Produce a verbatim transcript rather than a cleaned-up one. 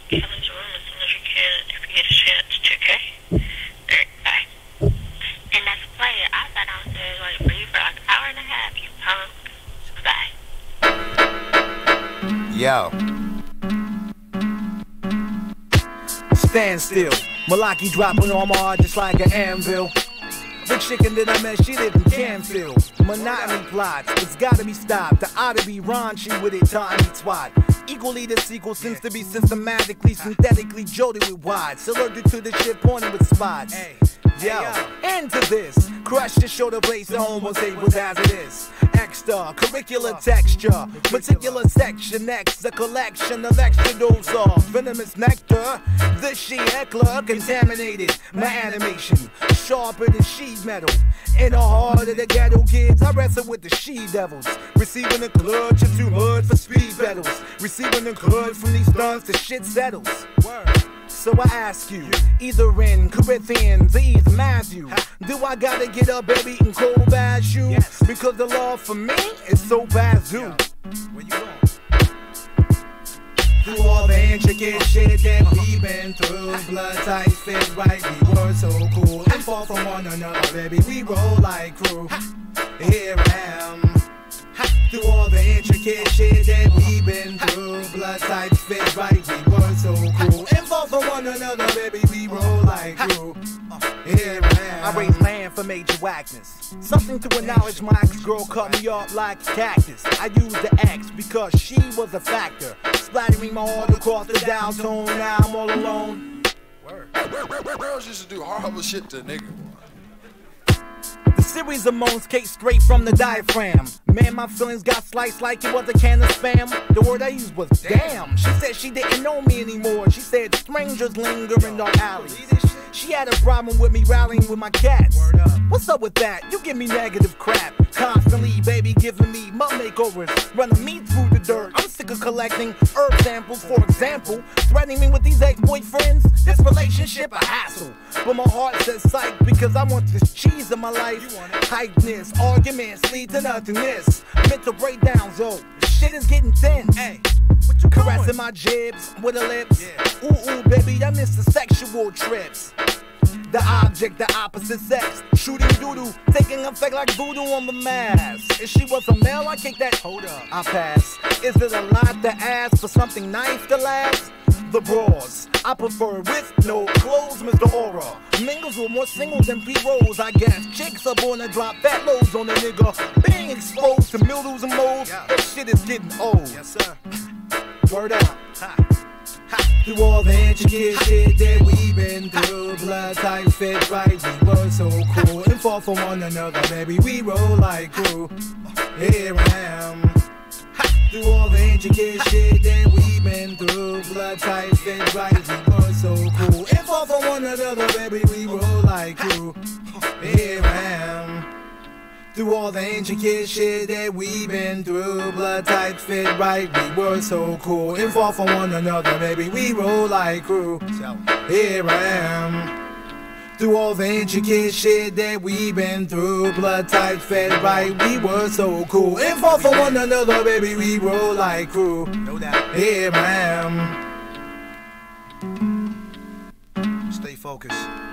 Come into room as soon as you can if you get a chance to, okay? Alright, bye. And that's a player. I sat downstairs waiting for you for like an hour and a half, you punk. Bye. Yo. Stand still. Malaki dropping on my heart just like an anvil. The chicken that I met, she live in Canfield. Monotony plots, it's gotta be stopped. I ought to be raunchy with it, tiny twat. Equally the sequel seems to be systematically, synthetically jolted with wads. Allergic to the shit pointing with spots. Yo, into this. Crush the shoulder blades, the home will say was as it is. Extra, curricular texture, particular section, next, a collection of extra dose of venomous nectar. The she heckler contaminated my animation, sharper than sheet metal. In the heart of the ghetto kids, I wrestle with the she devils, receiving a clutch of too much for speed pedals, receiving a clutch from these stunts, the shit settles. Word. So I ask you, either in Corinthians or either Matthew, do I gotta get up, baby, and cold bash you? Yes. Because the love for me is so bazoo. Where you going? Through all the intricate shit that we been through, blood tight fit right, we were so cool and fall from one another, baby, we roll like crew. Here I am. Through all the intricate shit that we been through, blood tight fit right, we were so cool and fall from one another, baby, we roll like crew. Here I am. I raise land for major whackness. Something to acknowledge my ex-girl cut me up like a cactus. I used the X because she was a factor, splattering my heart across the dial tone. Now I'm all alone. Word. Girls used to do horrible shit to niggas. The series of moans came straight from the diaphragm. Man, my feelings got sliced like it was a can of spam. The word I used was damn. She said she didn't know me anymore. She said strangers linger in our alleys. She had a problem with me rallying with my cats. What's up with that? You give me negative crap. Constantly, baby, giving me mud makeovers, running me through the dirt. I'm sick of collecting herb samples, for example. Threatening me with these ex-boyfriends. This relationship a hassle. But my heart says psych because I want this cheese in my life. Hypeness, arguments lead to nothingness. Mental breakdowns, yo. Shit is getting thin. Hey, what you caressing my jibs with her lips. Yeah. Ooh, ooh, baby, I miss the sexual trips. The object, the opposite sex, shooting doodoo, taking effect like voodoo on the mask. If she was a male, I kick that. Hold up, I pass. Is it a lot to ask for something nice to last? The bras, I prefer with no clothes, Mister Aura. Mingles with more singles than P-rolls, I guess. Chicks are born to drop fat loads on a nigga. Being exposed to mildews and molds, yeah. That shit is getting old. Yes, sir. Word out. Ha. Ha. Through all the intricate shit that we been through, blood type fit right, we were so cool and fall for one another, baby, we roll like crew. Here I am. Through all the intricate shit that we been through, blood type fit right, we were so cool and fall for one another, baby, we roll like crew. Here I am. Through all the intricate shit that we been through, blood type fit right, we were so cool and fall for one another, baby, we roll like crew. Here I am. Through all the intricate shit that we been through, blood type fit right, we were so cool and fall for one another, baby, we roll like crew. Here I am. Stay focused.